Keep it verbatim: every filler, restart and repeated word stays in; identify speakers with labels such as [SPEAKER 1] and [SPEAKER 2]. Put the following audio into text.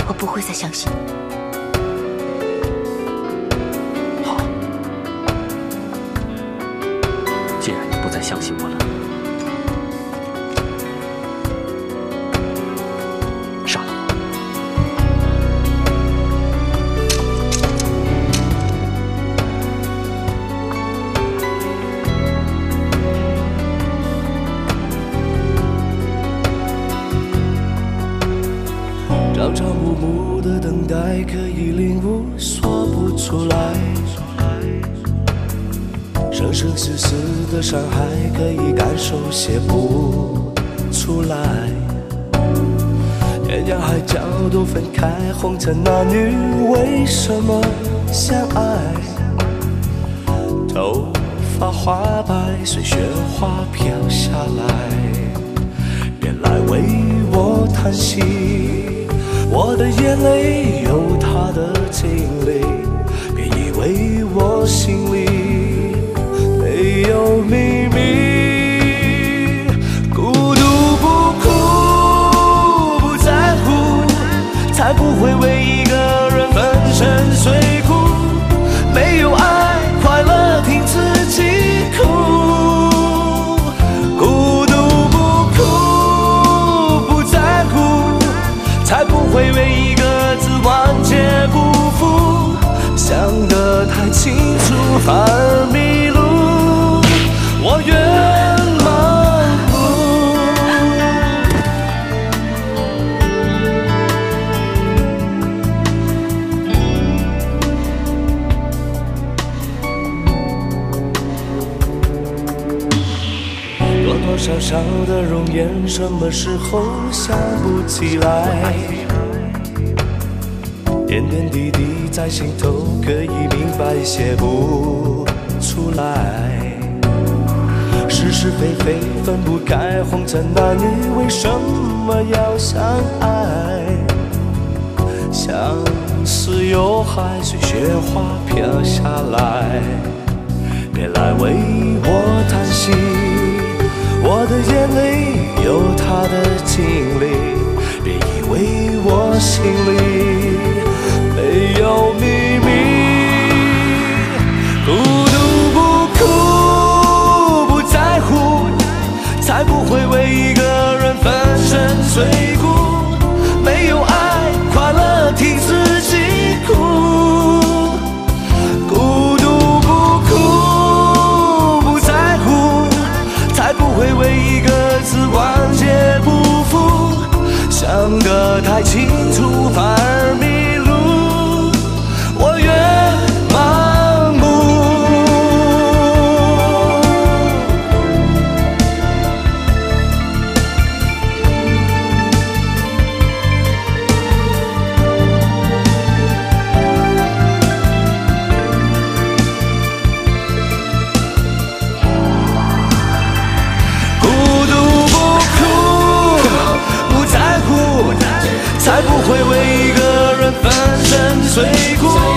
[SPEAKER 1] 我不会再相信你。
[SPEAKER 2] 好，既然你不再相信我了，杀了我。
[SPEAKER 3] 朝朝暮暮的等待，可以领悟，说不出来。生生死死的伤害，可以感受，写不出来。天涯海角都分开，红尘男女为什么相爱？头发花白，随雪花飘下来。别来为我叹息。 我的眼泪有它的经历，别以为我心里没有秘密。孤独不哭，不在乎，才不会为一个人粉身碎骨。没有爱，快乐听自己哭。孤独不哭，不在乎。 才不会为一个字完结不服，想得太清楚反而迷路，我越盲目。多多少少的容颜，什么时候想不起来？点点滴滴在心头，可以明白，写不出来。是是非非分不开，红尘男女为什么要相爱？相思有海，随雪花飘下来。别来为我叹息。 我的眼泪有它的经历，别以为我心里没有秘密。孤独不哭，不在乎，才不会为一个人粉身碎骨。没有爱，快乐听自己哭。孤独不哭，不在乎。 才不会为一个字完结不服，想得太清楚反而迷路，我越盲目。才不会为一个人粉身碎骨。